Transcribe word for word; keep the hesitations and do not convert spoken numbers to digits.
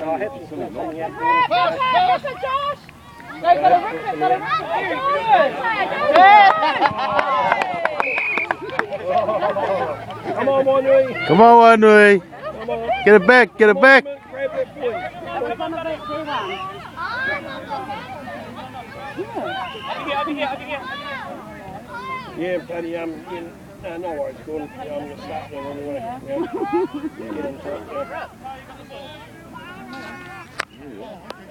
Ja, hit something yet. Pass it, Josh! No, gotta rip it, gotta rip it! Come on, wainui. Come on, wainui. Get it back, get it back. Yeah, Paddy, um, you, no, no worries, cool. Yeah, I'm going to start there anyway. Yeah. Yeah, get into it, yeah.